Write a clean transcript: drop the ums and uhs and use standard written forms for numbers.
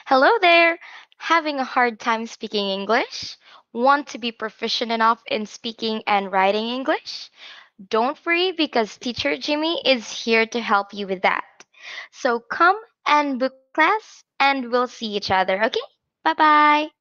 Hello there! Having a hard time speaking English? Want to be proficient enough in speaking and writing English? Don't worry because teacher Jimmy is here to help you with that. So come and book class and we'll see each other, okay? Bye bye!